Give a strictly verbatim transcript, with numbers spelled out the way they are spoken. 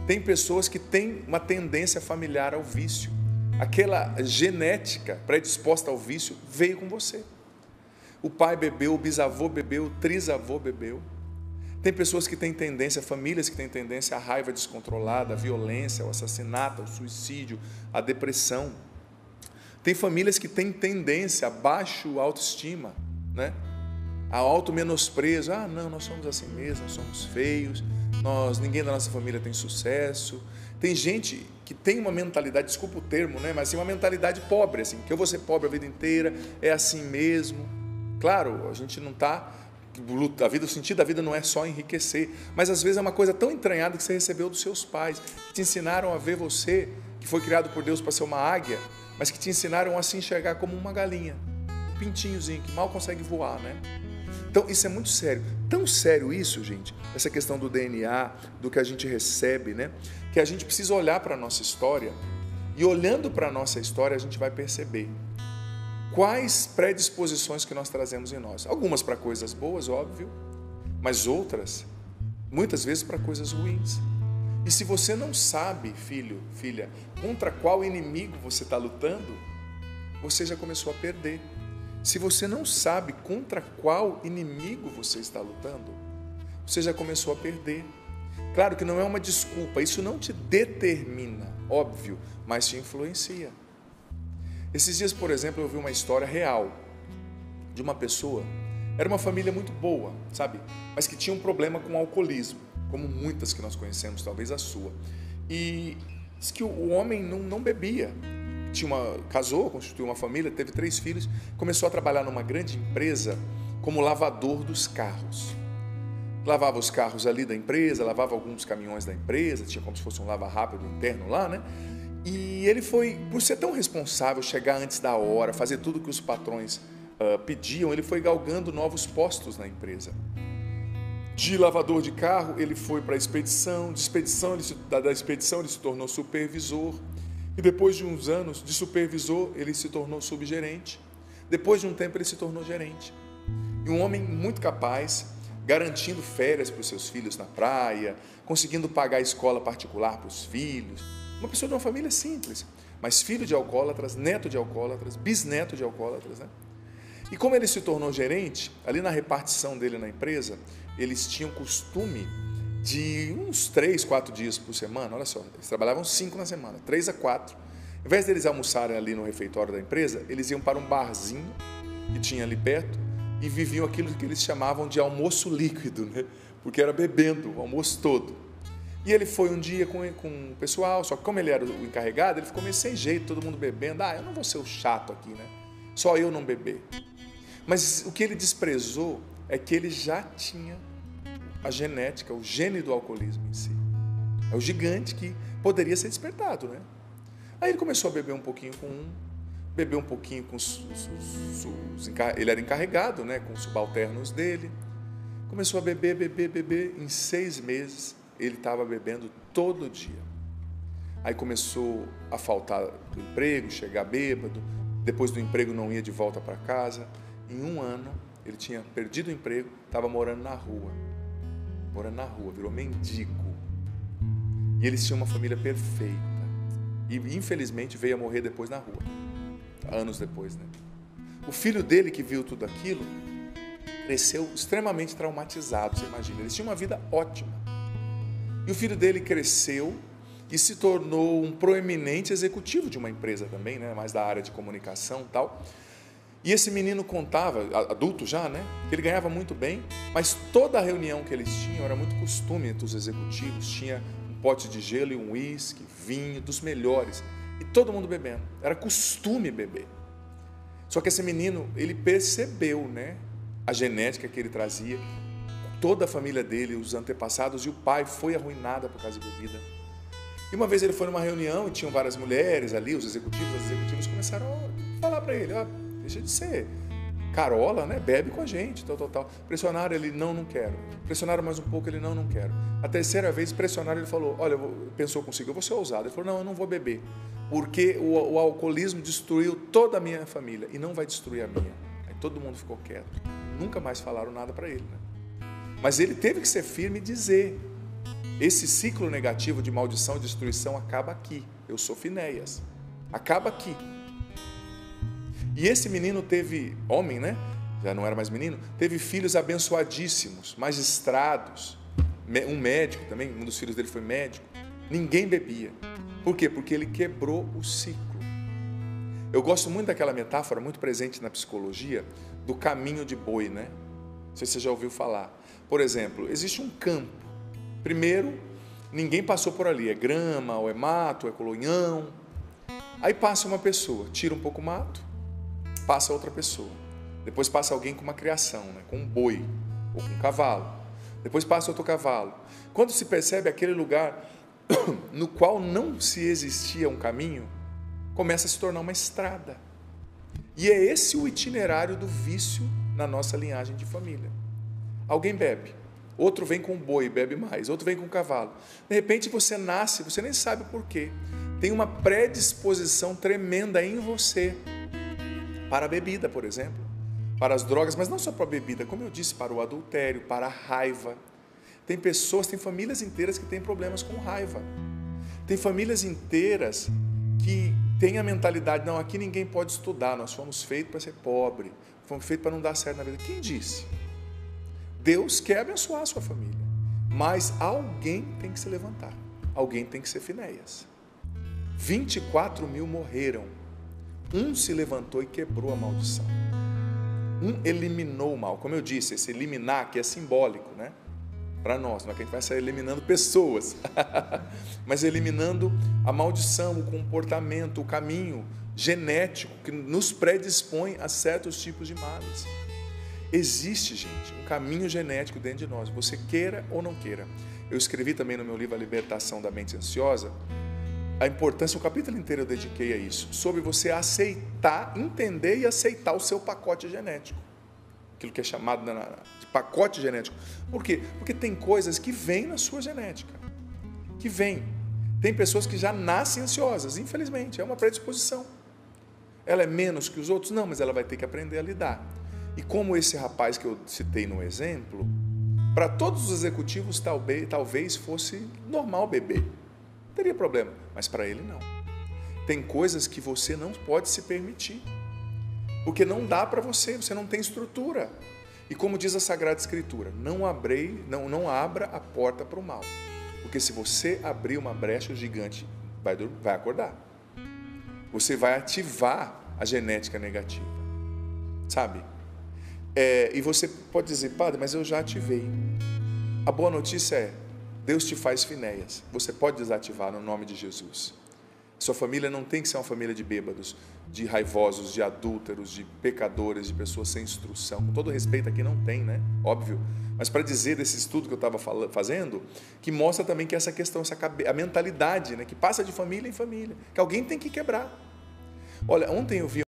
Tem pessoas que têm uma tendência familiar ao vício. Aquela genética predisposta ao vício veio com você. O pai bebeu, o bisavô bebeu, o trisavô bebeu. Tem pessoas que têm tendência, famílias que têm tendência à raiva descontrolada, à violência, ao assassinato, ao suicídio, à depressão. Tem famílias que têm tendência a baixo autoestima, né? Ao auto-menosprezo. Ah, não, nós somos assim mesmo, nós somos feios, nós, ninguém da nossa família tem sucesso. Tem gente que tem uma mentalidade, desculpa o termo, né? Mas assim, uma mentalidade pobre, assim, que eu vou ser pobre a vida inteira, é assim mesmo. Claro, a gente não está... A vida, o sentido da vida não é só enriquecer, mas às vezes é uma coisa tão entranhada que você recebeu dos seus pais, que te ensinaram a ver você, que foi criado por Deus para ser uma águia, mas que te ensinaram a se enxergar como uma galinha, um pintinhozinho que mal consegue voar, né? Então isso é muito sério, tão sério isso, gente, essa questão do D N A, do que a gente recebe, né? Que a gente precisa olhar para a nossa história, e olhando para a nossa história a gente vai perceber quais predisposições que nós trazemos em nós. Algumas para coisas boas, óbvio, mas outras, muitas vezes para coisas ruins. E se você não sabe, filho, filha, contra qual inimigo você está lutando, você já começou a perder. Se você não sabe contra qual inimigo você está lutando, você já começou a perder. Claro que não é uma desculpa, isso não te determina, óbvio, mas te influencia. Esses dias, por exemplo, eu vi uma história real de uma pessoa, era uma família muito boa, sabe? Mas que tinha um problema com o alcoolismo, como muitas que nós conhecemos, talvez a sua. E diz que o homem não, não bebia, tinha uma, casou, constituiu uma família, teve três filhos, começou a trabalhar numa grande empresa como lavador dos carros. Lavava os carros ali da empresa, lavava alguns caminhões da empresa, tinha como se fosse um lava-rápido interno lá, né? E ele foi, por ser tão responsável, chegar antes da hora, fazer tudo que os patrões uh, pediam, ele foi galgando novos postos na empresa. De lavador de carro, ele foi para a expedição, de expedição ele se, da, da expedição ele se tornou supervisor, e depois de uns anos de supervisor, ele se tornou subgerente. Depois de um tempo, ele se tornou gerente. E um homem muito capaz, garantindo férias para os seus filhos na praia, conseguindo pagar a escola particular para os filhos. Uma pessoa de uma família simples, mas filho de alcoólatras, neto de alcoólatras, bisneto de alcoólatras, né? E como ele se tornou gerente, ali na repartição dele na empresa, eles tinham costume de uns três, quatro dias por semana, olha só, eles trabalhavam cinco na semana, três a quatro. Em vez deles almoçarem ali no refeitório da empresa, eles iam para um barzinho que tinha ali perto e viviam aquilo que eles chamavam de almoço líquido, né? Porque era bebendo o almoço todo. E ele foi um dia com, com o pessoal, só que como ele era o encarregado, ele ficou meio sem jeito, todo mundo bebendo. Ah, eu não vou ser o chato aqui, né? Só eu não beber. Mas o que ele desprezou é que ele já tinha a genética, o gene do alcoolismo em si. É o gigante que poderia ser despertado, né? Aí ele começou a beber um pouquinho com um, beber um pouquinho com os... os, os, os ele era encarregado, né? Com os subalternos dele. Começou a beber, beber, beber. Em seis meses... ele estava bebendo todo dia. Aí começou a faltar do emprego, chegar bêbado, depois do emprego não ia de volta para casa. Em um ano, ele tinha perdido o emprego, estava morando na rua. Morando na rua, virou mendigo. E eles tinham uma família perfeita. E infelizmente veio a morrer depois na rua. Anos depois, né? O filho dele, que viu tudo aquilo, cresceu extremamente traumatizado, você imagina. Eles tinham uma vida ótima. E o filho dele cresceu e se tornou um proeminente executivo de uma empresa também, né? Mais da área de comunicação e tal. E esse menino contava, adulto já, né? Que ele ganhava muito bem, mas toda a reunião que eles tinham era muito costume entre os executivos. Tinha um pote de gelo e um uísque, vinho, dos melhores. E todo mundo bebendo. Era costume beber. Só que esse menino, ele percebeu, né? A genética que ele trazia. Toda a família dele, os antepassados, e o pai foi arruinada por causa de bebida. E uma vez ele foi numa reunião e tinham várias mulheres ali, os executivos, as executivas começaram a falar para ele, ó, deixa de ser carola, né? Bebe com a gente, tal, tal, tal. Pressionaram ele, não, não quero. Pressionaram mais um pouco, ele, não, não quero. A terceira vez, pressionaram, ele falou, olha, pensou consigo, eu vou ser ousado. Ele falou, não, eu não vou beber, porque o, o alcoolismo destruiu toda a minha família e não vai destruir a minha. Aí todo mundo ficou quieto. Nunca mais falaram nada para ele, né? Mas ele teve que ser firme e dizer, Esse ciclo negativo de maldição e destruição acaba aqui. Eu sou Finéias. Acaba aqui. E esse menino teve, homem, né? Já não era mais menino, teve filhos abençoadíssimos, magistrados, um médico também, um dos filhos dele foi médico. Ninguém bebia. Por quê? Porque ele quebrou o ciclo. Eu gosto muito daquela metáfora, muito presente na psicologia, do caminho de boi, né? Não sei se você já ouviu falar. Por exemplo, existe um campo. Primeiro, ninguém passou por ali, é grama, ou é mato, é colonhão. Aí passa uma pessoa, tira um pouco o mato, passa outra pessoa. Depois passa alguém com uma criação, né? Com um boi ou com um cavalo. Depois passa outro cavalo. Quando se percebe aquele lugar no qual não se existia um caminho, começa a se tornar uma estrada. E é esse o itinerário do vício na nossa linhagem de família. Alguém bebe, outro vem com um boi e bebe mais, outro vem com um cavalo. De repente você nasce, você nem sabe por quê. Tem uma predisposição tremenda em você para a bebida, por exemplo, para as drogas, mas não só para a bebida, como eu disse, para o adultério, para a raiva. Tem pessoas, tem famílias inteiras que têm problemas com raiva. Tem famílias inteiras que têm a mentalidade, não, aqui ninguém pode estudar, nós fomos feitos para ser pobre, fomos feitos para não dar certo na vida. Quem disse? Deus quer abençoar a sua família, mas alguém tem que se levantar, alguém tem que ser Finéias. vinte e quatro mil morreram, um se levantou e quebrou a maldição. Um eliminou o mal. Como eu disse, esse eliminar aqui é simbólico, né? Para nós, não é que a gente vai sair eliminando pessoas, mas eliminando a maldição, o comportamento, o caminho genético que nos predispõe a certos tipos de males. Existe, gente, um caminho genético dentro de nós, você queira ou não queira. Eu escrevi também no meu livro A Libertação da Mente Ansiosa, a importância, o capítulo inteiro eu dediquei a isso, sobre você aceitar, entender e aceitar o seu pacote genético. Aquilo que é chamado de pacote genético. Por quê? Porque tem coisas que vêm na sua genética. Que vêm. Tem pessoas que já nascem ansiosas, infelizmente, é uma predisposição. Ela é menos que os outros? Não, mas ela vai ter que aprender a lidar. E como esse rapaz que eu citei no exemplo, para todos os executivos talvez, talvez fosse normal beber. Não teria problema, mas para ele não. Tem coisas que você não pode se permitir. Porque não dá para você, você não tem estrutura. E como diz a Sagrada Escritura, não, abrei, não, não abra a porta para o mal. Porque se você abrir uma brecha, o gigante vai, vai acordar. Você vai ativar a genética negativa. Sabe? É, e você pode dizer, padre, mas eu já ativei. A boa notícia é, Deus te faz Finéias. Você pode desativar no nome de Jesus. Sua família não tem que ser uma família de bêbados, de raivosos, de adúlteros, de pecadores, de pessoas sem instrução. Com todo respeito aqui não tem, né? Óbvio. Mas para dizer desse estudo que eu estava fazendo, que mostra também que essa questão, essa, a mentalidade, né, que passa de família em família, que alguém tem que quebrar. Olha, ontem eu vi